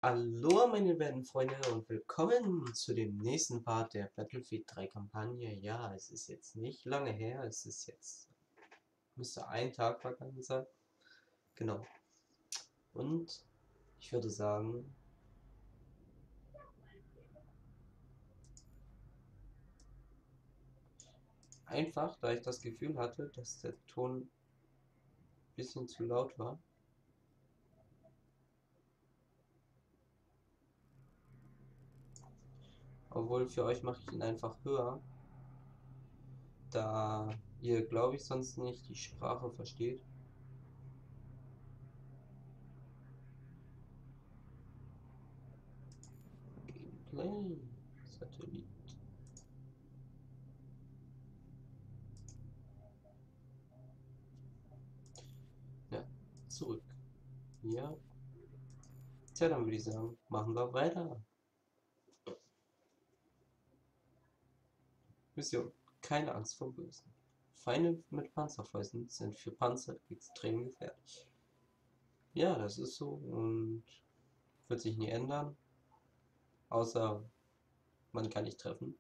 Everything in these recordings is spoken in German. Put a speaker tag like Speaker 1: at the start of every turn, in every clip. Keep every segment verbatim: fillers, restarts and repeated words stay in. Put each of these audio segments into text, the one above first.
Speaker 1: Hallo meine werten Freunde und willkommen zu dem nächsten Part der Battlefield drei Kampagne. Ja, es ist jetzt nicht lange her, es ist jetzt, müsste ein Tag vergangen sein. Genau. Und ich würde sagen, einfach, da ich das Gefühl hatte, dass der Ton ein bisschen zu laut war, obwohl für euch mache ich ihn einfach höher, da ihr, glaube ich, sonst nicht die Sprache versteht. Gameplay, Satellit. Ja, zurück. Ja. Tja, dann würde ich sagen, machen wir weiter. Mission. Keine Angst vor Bösen. Feinde mit Panzerfäusten sind für Panzer extrem gefährlich. Ja, das ist so und wird sich nie ändern. Außer man kann nicht treffen.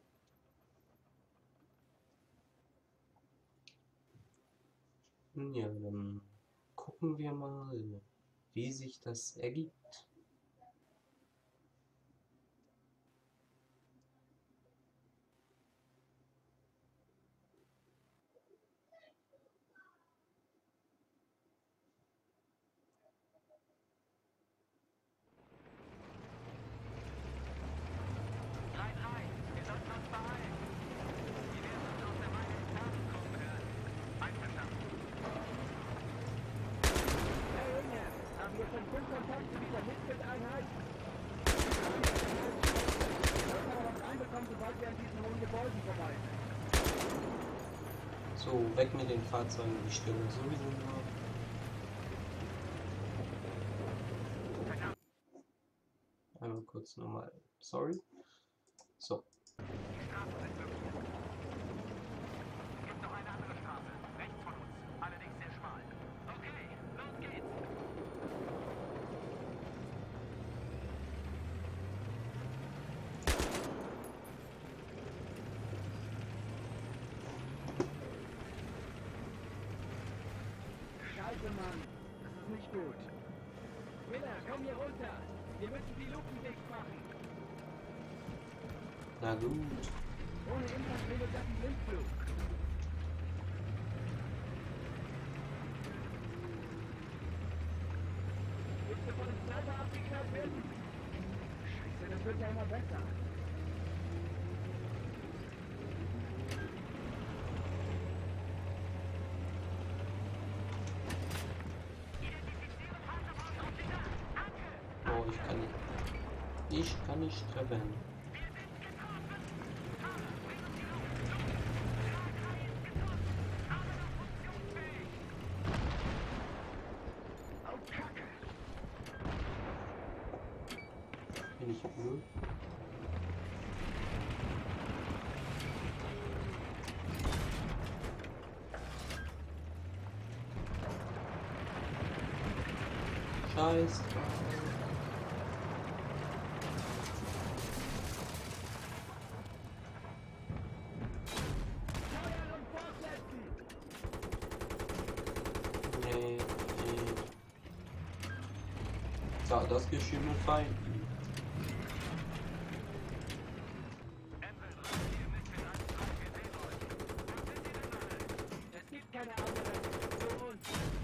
Speaker 1: Ja, dann gucken wir mal, wie sich das ergibt. So, weg mit den Fahrzeugen, die stören sowieso nur. Einmal kurz nochmal, sorry. So.
Speaker 2: Mann, das ist nicht gut. Miller, komm hier runter. Wir müssen die Luken dicht machen.
Speaker 1: Na gut.
Speaker 2: Ohne Infanterie wird das ein Blindflug. Willst du von dem Sniper abgeknallt werden? Scheiße, das wird ja immer besser.
Speaker 1: Oh, ich kann nicht. Ich kann nicht treffen. Bin ich blöd? Scheiß drauf. Nee, nee. So, das geschieht mit Feinden.
Speaker 2: Es gibt keine andere für uns.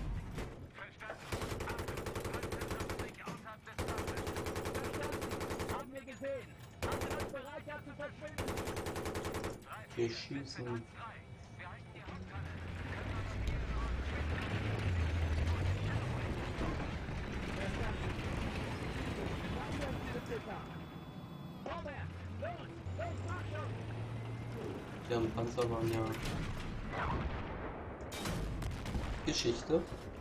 Speaker 2: Haben wir gesehen. Haben uns bereit, ja zu verschwinden.
Speaker 1: Wir schießen. Die haben Panzer waren ja Geschichte.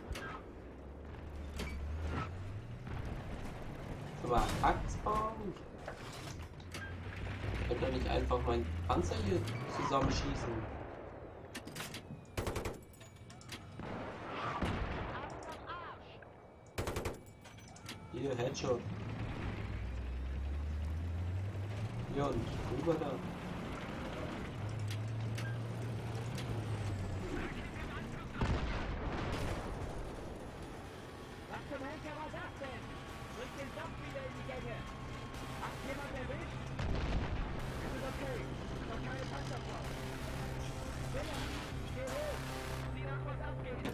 Speaker 1: Aber Axtbaum. Ich könnte nicht einfach meinen Panzer hier zusammenschießen. Hier, Headshot. Ja, und rüber da.
Speaker 2: Was zum Henker war das denn? Bringt den Dampf wieder in die Gänge. Hat jemand erwischt? Es ist okay. Ist doch keine Panzerfrau. Miller, geh hoch. Sieh nach, was abgeht.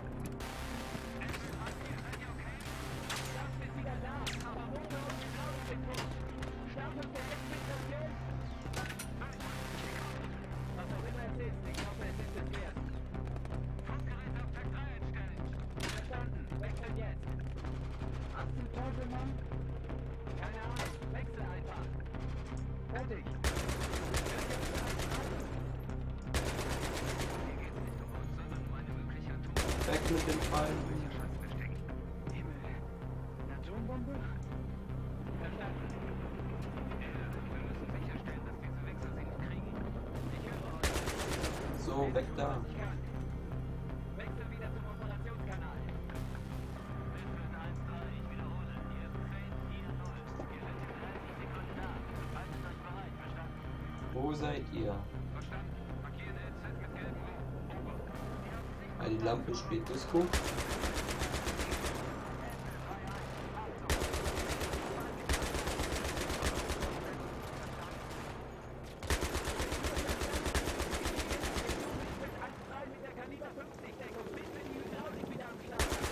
Speaker 2: Dampf ist wieder da, aber Motor und Hydraulik sind tot. Startung der Exfiltration. Was auch immer es ist, ich hoffe, es ist es wert. Funkgerät auf Tag drei einstellen. Verstanden, wechseln jetzt. Was zum Teufel, Mann? Keine Ahnung, wechsel einfach. Fertig.
Speaker 1: Weg mit dem Fall.
Speaker 2: Himmel. Eine Atombombe? Verstanden. Wir müssen sicherstellen, dass diese Wechsel sie nicht kriegen. Ich höre euch.
Speaker 1: So, weg da.
Speaker 2: Wechsel wieder zum Operationskanal. Mission eins drei, ich wiederhole. Hier ist zehn vier null. Wir sind in dreißig Sekunden da. Haltet euch bereit, verstanden?
Speaker 1: Wo seid ihr?
Speaker 2: Verstanden. Markiere L Z mit gelbem Rot. Over.
Speaker 1: Ah, die Lampe spielt Disco.
Speaker 2: Mit der Kaliber fünfzig Deckung, bis wir die Hydraulik wieder am Start haben.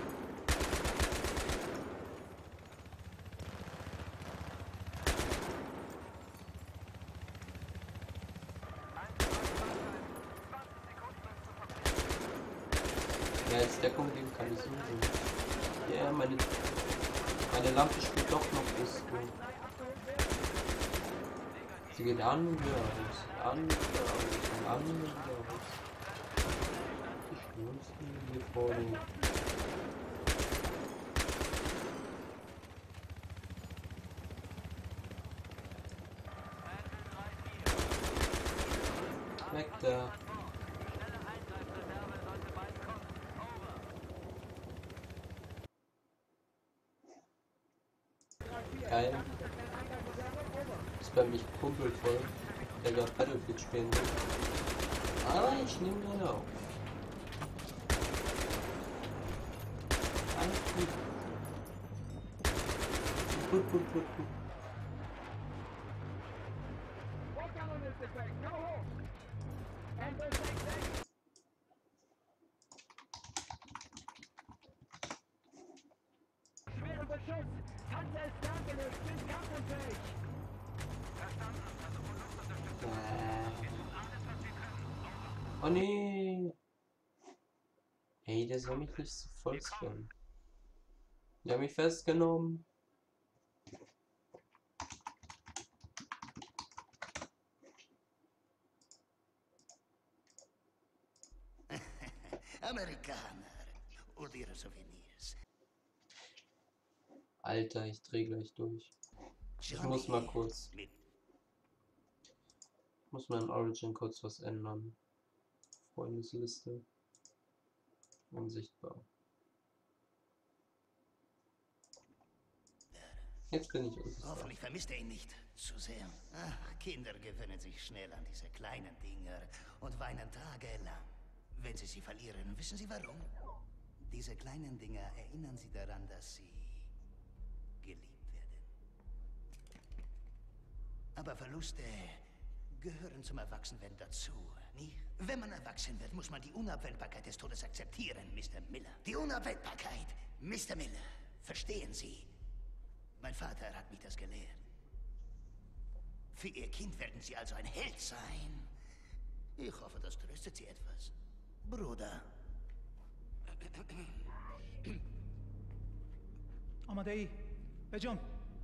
Speaker 1: Ja, als Deckung geben kann ich so sehen. Ja, meine, meine Lampe spielt doch noch Disco. Sie geht an und wieder aus. An und wieder aus. An und wieder aus. Ich muss hier vorne. Weg da. Geil. Ist bei mich kumpelvoll, der da Battlefield spielen will. Aber ich nehme gerade auf. Alles gut. Gut, gut, gut, gut.
Speaker 2: Vorgang ist defekt, no hoch! Enter sechs sechs! Schwere Beschuss! Panzer ist nachgelöst, sind kampfunfähig! Verstanden, versuchen Luftunterstützung.
Speaker 1: Äh.
Speaker 2: Wir tun alles, was wir können. Over.
Speaker 1: Oh nee. Hey, der soll mich nicht so voll spammen. Die haben mich festgenommen.
Speaker 3: Amerikaner und ihre Souvenirs.
Speaker 1: Alter, ich dreh gleich durch. Ich muss mal kurz.
Speaker 3: Mit
Speaker 1: Ich muss mal in Origin kurz was ändern. Freundesliste. Unsichtbar. Jetzt bin ich unsichtbar.
Speaker 3: Hoffentlich vermisst er ihn nicht zu sehr. Ach, Kinder gewöhnen sich schnell an diese kleinen Dinger und weinen tagelang. Wenn sie sie verlieren, wissen Sie warum? Diese kleinen Dinger erinnern sie daran, dass sie geliebt werden. Aber Verluste gehören zum Erwachsenwerden dazu, nicht? Wenn man erwachsen wird, muss man die Unabwendbarkeit des Todes akzeptieren, Mister Miller. Die Unabwendbarkeit, Mister Miller. Verstehen Sie? Mein Vater hat mich das gelehrt. Für Ihr Kind werden Sie also ein Held sein. Ich hoffe, das tröstet Sie etwas. Bruder.
Speaker 4: آماده به جون.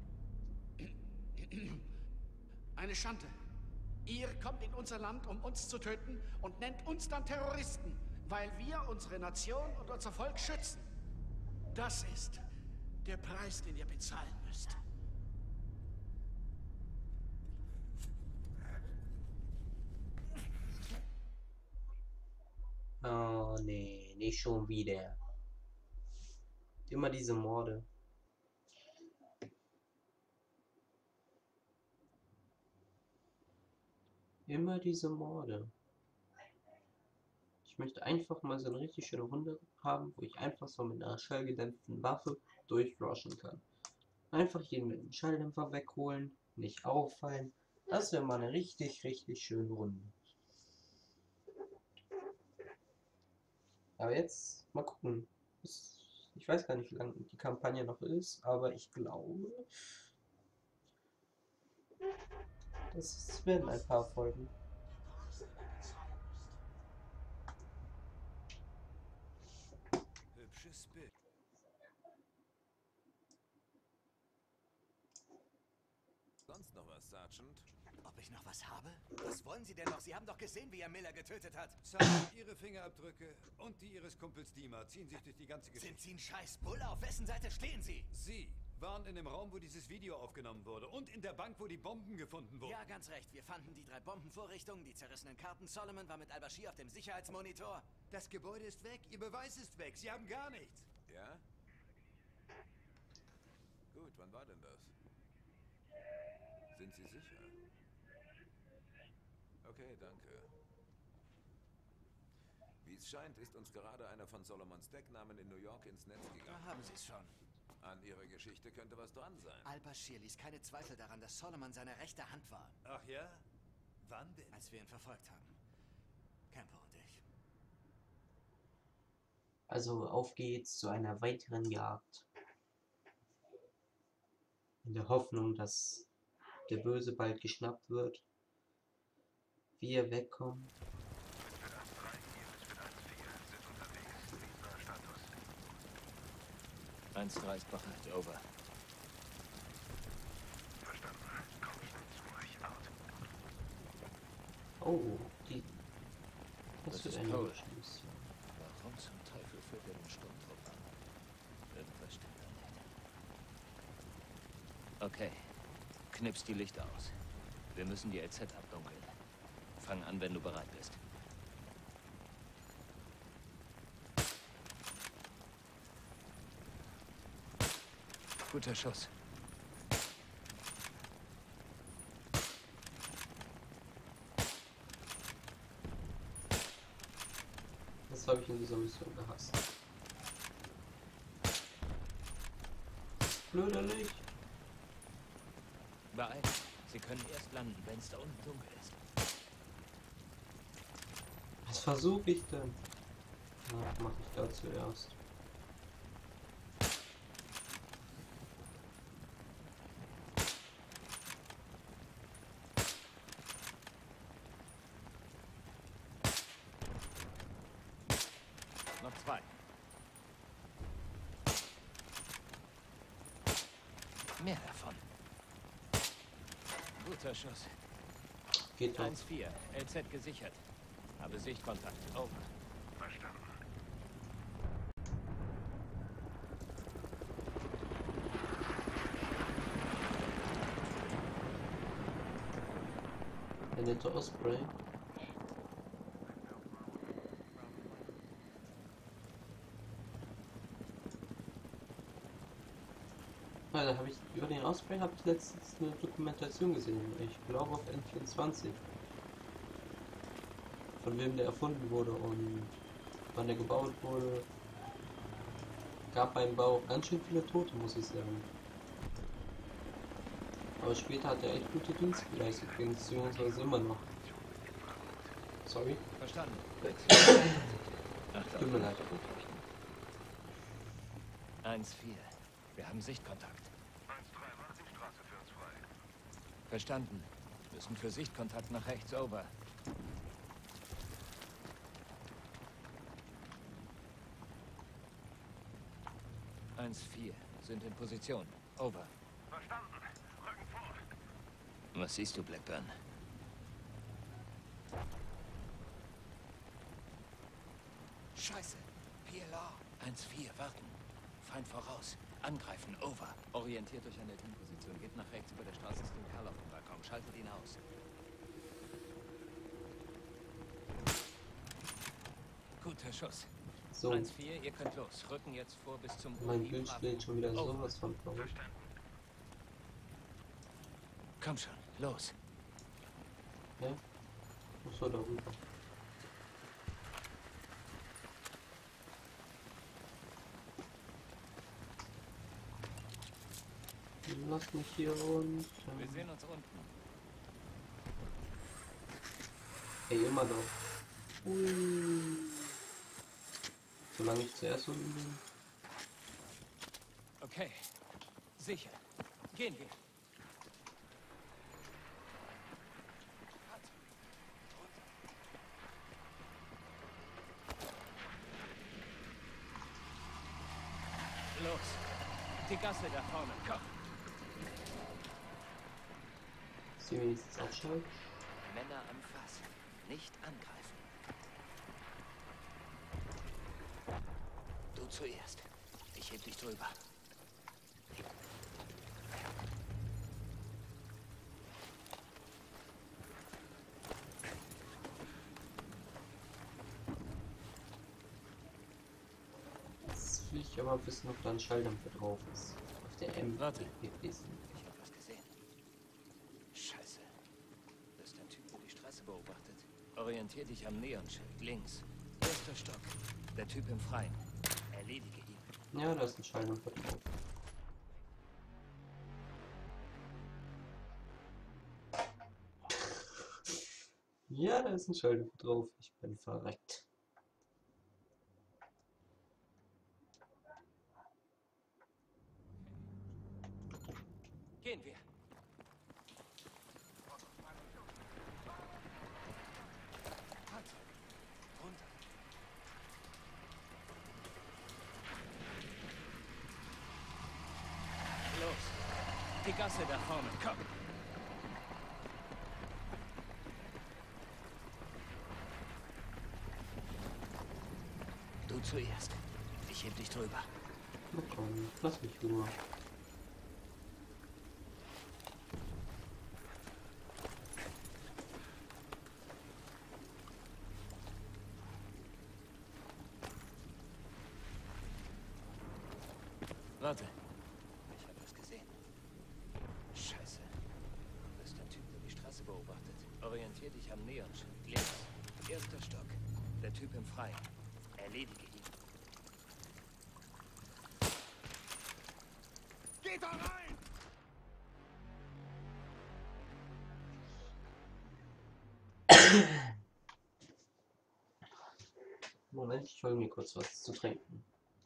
Speaker 5: Eine Schande. Ihr kommt in unser Land, um uns zu töten und nennt uns dann Terroristen, weil wir unsere Nation und unser Volk schützen. Das ist der Preis, den ihr bezahlen müsst.
Speaker 1: Oh nee, nicht schon wieder. Immer diese Morde. Immer diese Morde. Ich möchte einfach mal so eine richtig schöne Runde haben, wo ich einfach so mit einer schallgedämpften Waffe durchrushen kann. Einfach jeden mit dem Schalldämpfer wegholen, nicht auffallen. Das wäre mal eine richtig, richtig schöne Runde. Aber jetzt mal gucken. Ich weiß gar nicht, wie lange die Kampagne noch ist, aber ich glaube, das werden ein paar Folgen.
Speaker 6: Hübsches Bild. Sonst noch was, Sergeant?
Speaker 3: Ob ich noch was habe? Was wollen Sie denn noch? Sie haben doch gesehen, wie er Miller getötet hat.
Speaker 6: Sergeant, Ihre Fingerabdrücke und die Ihres Kumpels Dima ziehen sich durch die ganze Geschichte.
Speaker 3: Sind Sie ein scheiß Bulle? Auf wessen Seite stehen Sie?
Speaker 6: Sie waren in dem Raum, wo dieses Video aufgenommen wurde und in der Bank, wo die Bomben gefunden wurden.
Speaker 3: Ja, ganz recht. Wir fanden die drei Bombenvorrichtungen, die zerrissenen Karten. Solomon war mit Al-Bashir auf dem Sicherheitsmonitor.
Speaker 6: Das Gebäude ist weg, Ihr Beweis ist weg. Sie haben gar nichts. Ja? Gut, wann war denn das? Sind Sie sicher? Okay, danke. Wie es scheint, ist uns gerade einer von Solomons Decknamen in New York ins Netz
Speaker 3: Da
Speaker 6: gegangen.
Speaker 3: haben Sie es schon.
Speaker 6: An Ihrer Geschichte könnte was dran sein.
Speaker 3: Al-Bashir ließ keine Zweifel daran, dass Solomon seine rechte Hand war,
Speaker 6: Ach ja? Wann denn?
Speaker 3: als wir ihn verfolgt haben. Campo und ich.
Speaker 1: Also auf geht's zu einer weiteren Jagd. In der Hoffnung, dass der Böse bald geschnappt wird. Wir wegkommen.
Speaker 7: eins drei ist bereit, over.
Speaker 1: Oh, die.
Speaker 7: Das
Speaker 1: Das wird
Speaker 7: ist
Speaker 1: eine
Speaker 7: Paul.
Speaker 1: Mission.
Speaker 7: Warum zum Teufel führt er den Sturmtrupp an? Irgendwas stimmt da nicht. Okay, knips die Lichter aus. Wir müssen die L Z abdunkeln. Fang an, wenn du bereit bist. Guter Schuss.
Speaker 1: Das habe ich in dieser Mission gehasst. Blöder Licht.
Speaker 7: Beeilt. Sie können erst landen, wenn es da unten dunkel ist.
Speaker 1: Was versuche ich denn? Ja, mache ich da zuerst.
Speaker 7: Noch zwei. Mehr davon. Guter Schuss.
Speaker 1: Geht doch.
Speaker 7: eins vier, L Z gesichert. Habe Sichtkontakt. Over.
Speaker 1: Der nette Osprey. Ja, da habe ich über den Osprey habe ich letztens eine Dokumentation gesehen. Ich glaube auf N vierundzwanzig. Von wem der erfunden wurde und wann der gebaut wurde. Gab beim Bau ganz schön viele Tote, muss ich sagen. Aber später hat er echt gute Dienste geleistet, beziehungsweise immer noch. Sorry,
Speaker 7: Verstanden.
Speaker 1: tut mir leid.
Speaker 7: eins vier. Wir haben Sichtkontakt. Verstanden. Müssen für Sichtkontakt nach rechts, over. eins vier. Sind in Position. Over.
Speaker 6: Verstanden. Rücken vor.
Speaker 7: Was siehst du, Blackburn?
Speaker 3: Scheiße. P L R.
Speaker 7: eins vier. Warten. Feind voraus. Angreifen. Over. Orientiert euch an der Teamposition. Geht nach rechts über der Straße zu dem Kerl auf dem Balkon. Schaltet ihn aus. Guter Schuss.
Speaker 1: So,
Speaker 7: eins vier, ihr könnt los. Rücken jetzt vor bis zum
Speaker 1: mein
Speaker 7: U I
Speaker 1: Bild
Speaker 7: Bravo.
Speaker 1: steht schon wieder
Speaker 7: Over.
Speaker 1: sowas von verrückt.
Speaker 7: Komm schon, los.
Speaker 1: Ja? Achso, da rüber. Lass mich hier unten.
Speaker 7: Wir sehen uns unten.
Speaker 1: Ey, immer doch. Ui. Solange ich zuerst unten bin.
Speaker 7: Okay. Sicher. Gehen wir. Los. Die Gasse da vorne. Komm.
Speaker 1: Ist die wenigstens ausschalten?
Speaker 7: Männer am Fass. Nicht angreifen. Du zuerst. Ich heb dich drüber.
Speaker 1: Jetzt will ich aber wissen, ob da ein Schalldämpfer drauf ist. Auf der M.
Speaker 7: Warte.
Speaker 1: gewesen.
Speaker 7: Ich hab was gesehen. Scheiße. Das ist ein Typ, der die Straße beobachtet. Orientier dich am Neonschild. Links. Erster Stock. Der Typ im Freien. Erledige ihn.
Speaker 1: Ja, da ist ein Schalldämpfer drauf. Ja, da ist ein Schalldämpfer drauf. Ich bin verreckt.
Speaker 7: Gehen wir. Fahrzeug. Runter. Los. Die Gasse da vorne. Komm. Du zuerst. Ich heb dich drüber.
Speaker 1: Na komm, lass mich rüber.
Speaker 7: Warte. Ich hab was gesehen. Scheiße. Das ist ein Typ, der die Straße beobachtet. Orientier dich am Neonschild. Links. Erster Stock. Der Typ im Freien. Erledige ihn.
Speaker 5: Geht da rein!
Speaker 1: Moment, ich hole mir kurz was zu trinken.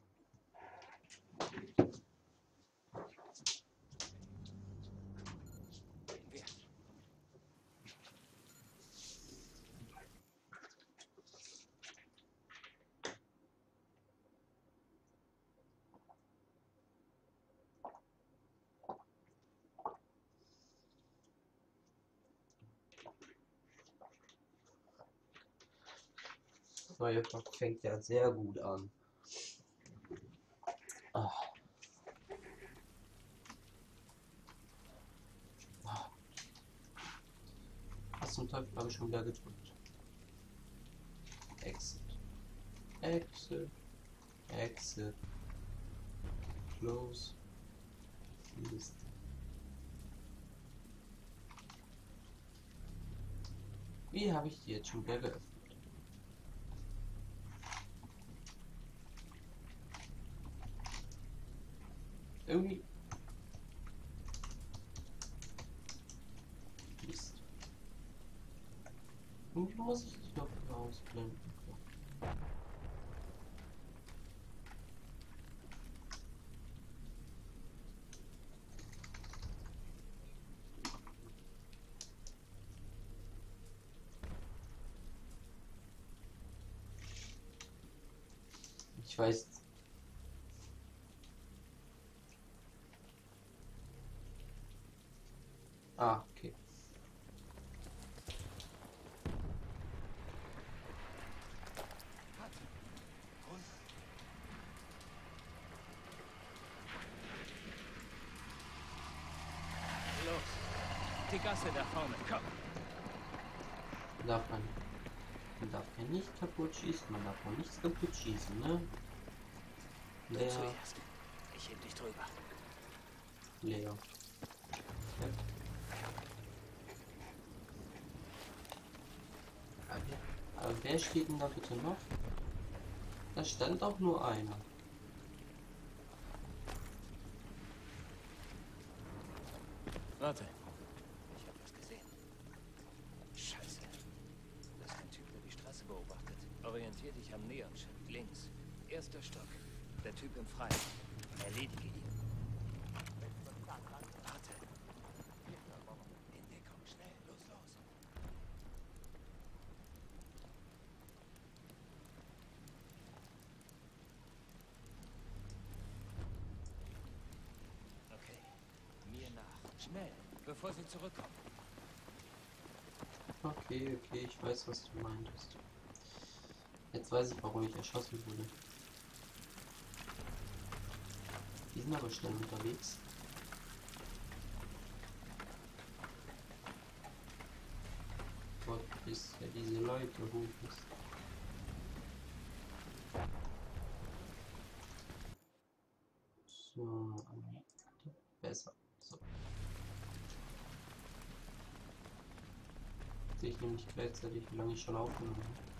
Speaker 7: Wir.
Speaker 1: Das neue Pack fängt ja sehr gut an. Ah. Ah. Was zum Teufel habe ich schon wieder gedrückt? Exit. Exit. Exit. Close. List. Wie habe ich die jetzt schon wieder geöffnet? Irgendwie. Mist. Irgendwie muss ich die doch ausblenden. Ich weiß. Ah, okay.
Speaker 7: Warte. Runter. Los. Die Gasse da vorne. Komm.
Speaker 1: Darf man. Man darf ja nicht kaputt schießen, man darf auch nichts kaputt schießen, ne?
Speaker 7: Du
Speaker 1: Leer,
Speaker 7: zuerst. Ich heb dich drüber.
Speaker 1: leer. Ja. Aber wer steht denn da bitte noch? Da stand auch nur einer.
Speaker 7: Warte. Ich habe was gesehen. Scheiße. Das ist ein Typ, der die Straße beobachtet. Orientier dich am Neonschild. Links. Erster Stock. Der Typ im Freien. Erledige ihn. Warte. In Deckung. Schnell. Los, los. Okay. Mir nach. Schnell. Bevor sie zurückkommen.
Speaker 1: Okay, okay, ich weiß, was du meintest. Jetzt weiß ich, warum ich erschossen wurde. Die sind aber schnell unterwegs. Gott, bis ja diese Leute hoch ist. So, besser. So. Sehe ich nämlich gleichzeitig, wie lange ich schon aufgenommen habe.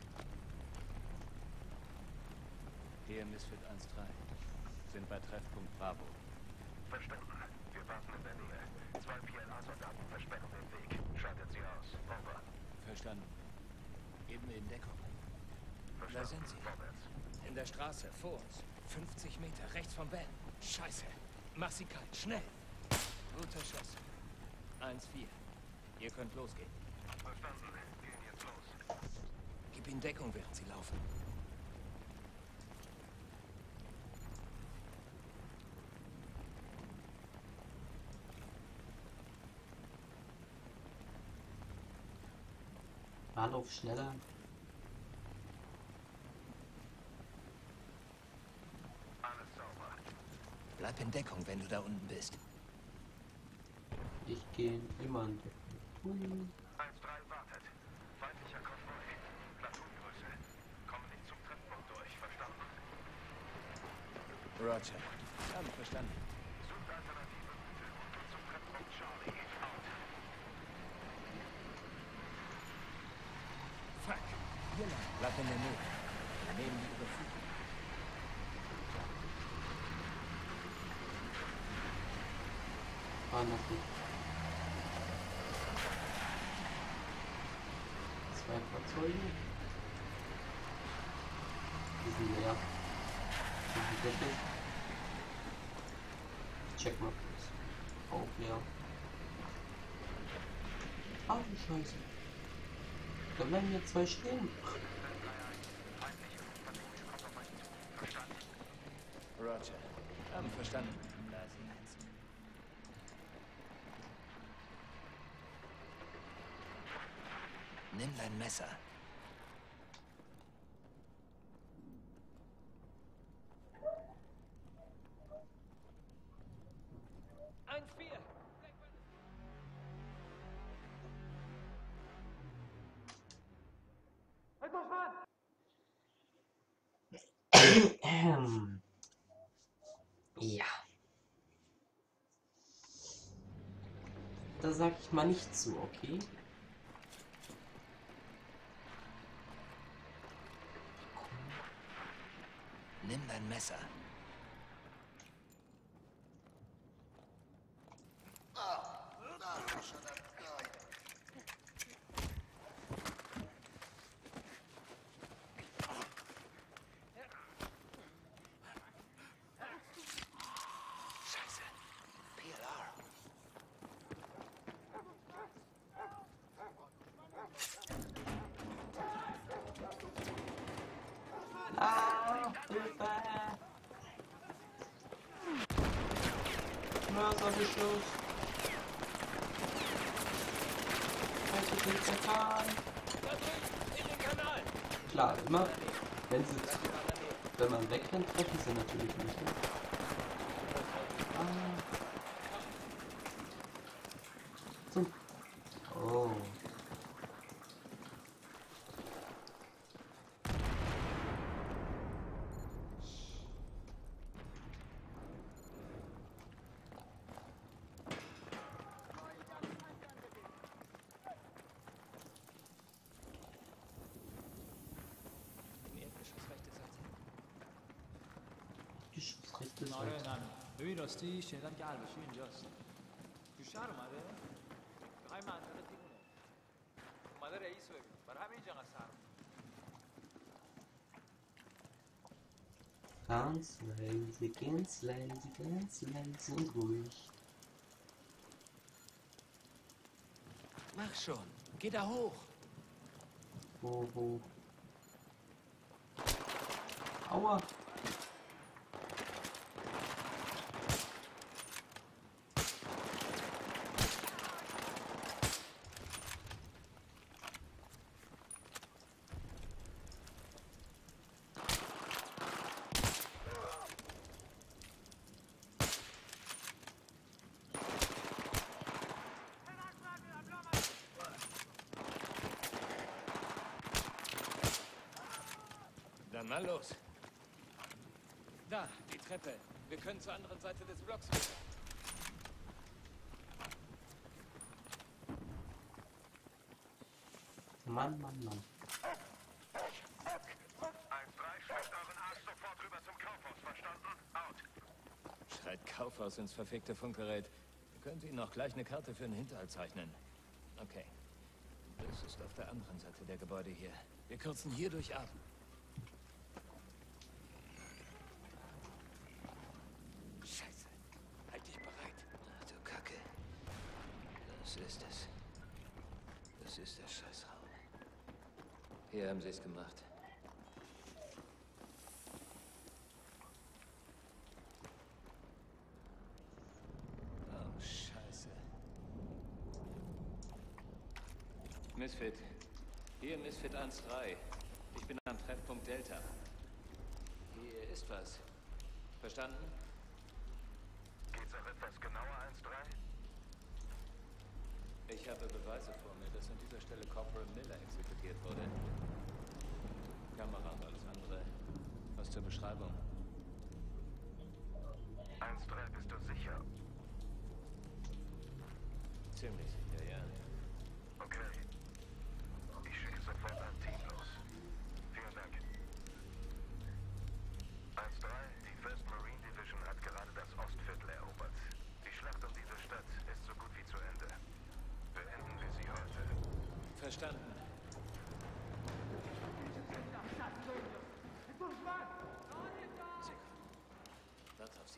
Speaker 7: Hier Misfit eins drei. Sind bei Treffpunkt Bravo.
Speaker 8: Verstanden. Wir warten in der Nähe. Zwei P L A-Soldaten versperren den Weg. Schaltet sie aus. Over.
Speaker 7: Verstanden. Geben wir in Deckung. Da
Speaker 8: Verstanden.
Speaker 7: sind sie.
Speaker 8: Vorwärts.
Speaker 7: In der Straße, vor uns. fünfzig Meter, rechts vom Van. Scheiße. Mach sie kalt, schnell. Guter Schuss. eins vier. Ihr könnt losgehen.
Speaker 8: Verstanden. Gehen jetzt los.
Speaker 7: Gib ihnen Deckung, während sie laufen.
Speaker 1: Bahnhof schneller.
Speaker 8: Alles sauber.
Speaker 7: Bleib in Deckung, wenn du da unten bist.
Speaker 1: Ich gehe immer an Deckung.
Speaker 8: eins drei wartet. Feindlicher Konvoi. Platoongröße. Kommen nicht zum Treffpunkt durch. Verstanden?
Speaker 7: Roger. Haben verstanden.
Speaker 8: Sucht alternative Route und geht zum Treffpunkt Charlie. Out.
Speaker 7: Fuck. Hier lang. Bleib in der Nähe. Wir nehmen die Überführung.
Speaker 1: Ah, noch nicht. Zwei Fahrzeuge. Die sind leer. Die sind wirklich. Check mal kurz. Auch leer. Ah, du Scheiße. Da bleiben jetzt zwei stehen.
Speaker 7: Roger. Haben verstanden. Da ist eins. Nimm dein Messer. eins vier.
Speaker 1: Ähm. Ja. Da sag ich mal nicht zu, okay?
Speaker 7: Nimm dein Messer. Scheiße. P L R.
Speaker 1: Ah, Hilfe! Mörserbeschuss! Was ist jetzt getan?
Speaker 7: In den Kanal.
Speaker 1: Klar, immer, wenn sie, wenn man wegrennt, treffen sie natürlich nicht. Ne? Ah. So. Oh. Fisch, was richtig
Speaker 4: آره
Speaker 1: weit.
Speaker 4: نه ببین راستی شنیدم که البشیر اینجاست تو شهر اومده میخوای منطقه دیمونه اومده رئیس رو ببین برای همین اینجا انقدر سرما
Speaker 1: Ganz leise, ganz leise, ganz leise und ruhig.
Speaker 7: Mach schon. Geh da hoch.
Speaker 1: Wo, wo? Aua!
Speaker 7: Dann mal los. Da, die Treppe. Wir können zur anderen Seite des Blocks gehen.
Speaker 1: Mann, Mann, Mann.
Speaker 8: eins drei, schleppt euren Arsch sofort rüber zum Kaufhaus, verstanden? Out.
Speaker 7: Schreit Kaufhaus ins verfickte Funkgerät. Ihr könnt Ihnen auch gleich eine Karte für einen Hinterhalt zeichnen. Okay. Das ist auf der anderen Seite der Gebäude hier. Wir kürzen hier durch ab. Scheiße. Halt dich bereit. Ach du Kacke. Das ist es. Das ist der Scheißraum. Hier haben sie es gemacht. Oh, Scheiße. Misfit. Hier Misfit eins drei. Ich bin am Treffpunkt Delta. Hier ist was. Verstanden?
Speaker 8: Geht's auch etwas genauer, eins drei?
Speaker 7: Ich habe Beweise vor mir, dass an dieser Stelle Corporal Miller exekutiert wurde. Kamera und alles andere. Was zur Beschreibung?
Speaker 8: eins drei, bist du sicher?
Speaker 7: Ziemlich sicher, ja.
Speaker 8: Okay. Ich schicke sofort ein Team los. Vielen Dank. eins drei, die First Marine Division hat gerade das Ostviertel erobert. Die Schlacht um diese Stadt ist so gut wie zu Ende. Beenden wir sie heute.
Speaker 7: Verstanden. Sehr gut. Wart auf sie.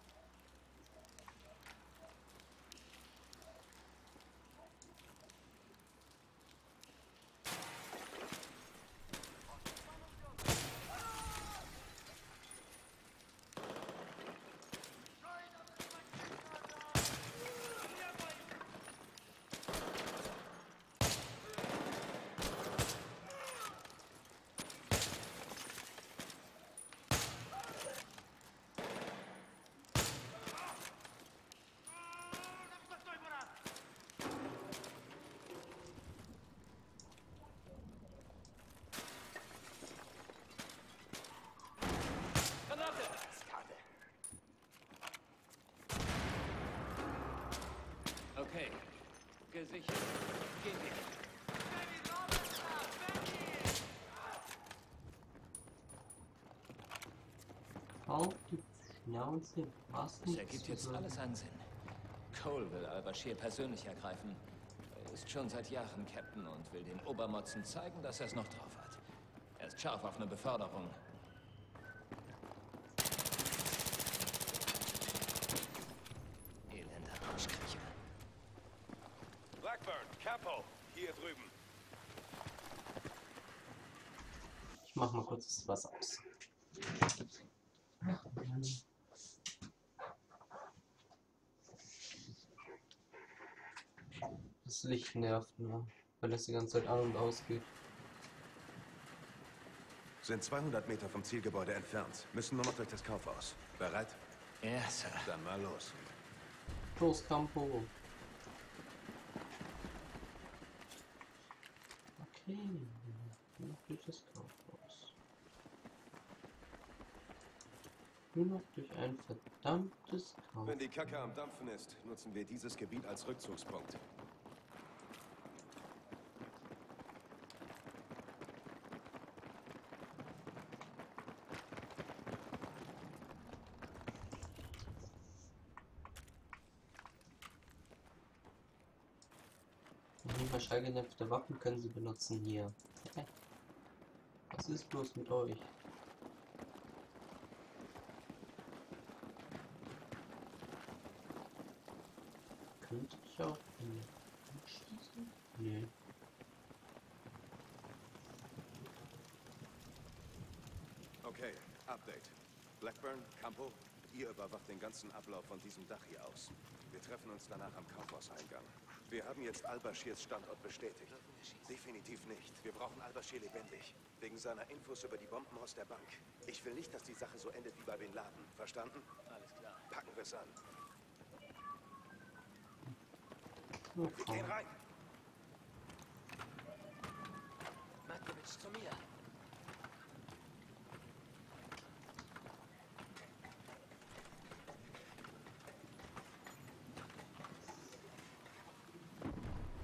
Speaker 7: Okay. Gesichert. Gehen wir.
Speaker 1: Auf die Schnauze, was
Speaker 7: Das
Speaker 1: nicht
Speaker 7: ergibt
Speaker 1: zu
Speaker 7: jetzt
Speaker 1: sagen.
Speaker 7: alles einen Sinn. Cole will al-Bashir persönlich ergreifen. Er ist schon seit Jahren Captain und will den Obermotzen zeigen, dass er es noch drauf hat. Er ist scharf auf eine Beförderung. Elender Arschkriecher.
Speaker 6: Blackburn, Capo, hier drüben.
Speaker 1: Ich mach mal kurz das Wasser aus. Ach, Mann. Das Licht nervt nur, weil das die ganze Zeit an und ausgeht.
Speaker 9: Sind zweihundert Meter vom Zielgebäude entfernt. Müssen nur noch durch das Kaufhaus. Bereit?
Speaker 7: Ja, Sir.
Speaker 9: Dann mal los.
Speaker 1: Los, Campo. Okay, nur noch durch das Kaufhaus. Nur noch durch ein verdammtes Kaufhaus.
Speaker 9: Wenn die Kacke am Dampfen ist, nutzen wir dieses Gebiet als Rückzugspunkt.
Speaker 1: Schallgedämpfte Waffen können sie benutzen hier. Was ist bloß mit euch? Könnte ich auch in schießen? Nee.
Speaker 9: Okay, Update. Blackburn, Campo, ihr überwacht den ganzen Ablauf von diesem Dach hier aus. Wir treffen uns danach am Kaufhauseingang. Wir haben jetzt Al-Bashirs Standort bestätigt. Definitiv nicht. Wir brauchen Al-Bashir lebendig. Wegen seiner Infos über die Bomben aus der Bank. Ich will nicht, dass die Sache so endet wie bei Bin Laden. Verstanden?
Speaker 7: Alles klar.
Speaker 9: Packen wir es an.
Speaker 1: Okay.
Speaker 9: Wir gehen rein.
Speaker 7: Matkovic, zu mir.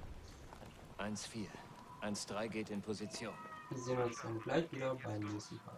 Speaker 7: eins vier. eins drei geht in Position.
Speaker 1: Wir sehen uns dann gleich wieder beim nächsten Part.